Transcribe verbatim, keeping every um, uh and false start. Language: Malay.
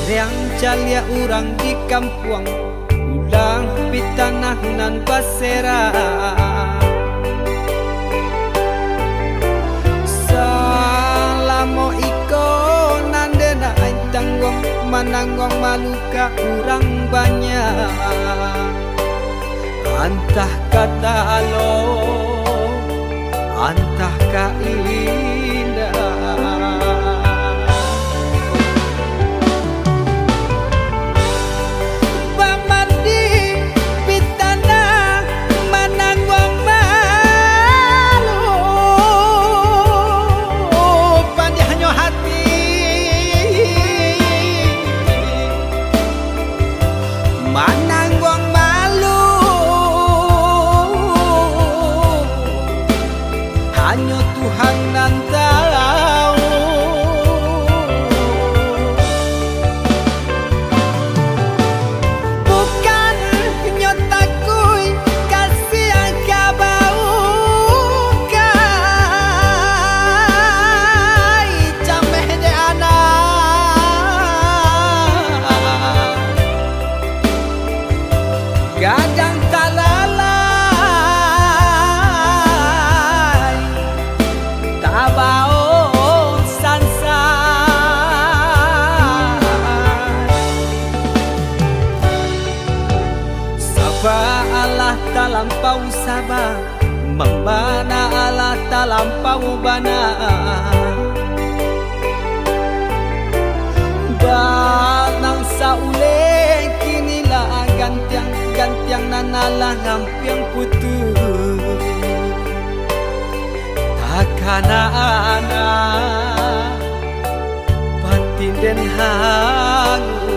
Yang calia urang di kampung ulang pitanah nan basera. Salamo iko nandena ain tanggong mananggong maluka urang banyak. Antah kata lo, antah ka indah. Mananggong malu hanya Tuhan nan tahu. Bukan nyotakui kasih yang kabau kai cameh de anak. Gadang talalai tabao sansai. Sabah Allah talampau sabah, membana Allah talampau bana. Danang saule kinilah gantiang gantiang nanalah ngampiang putus. Takana anak batin den hangu.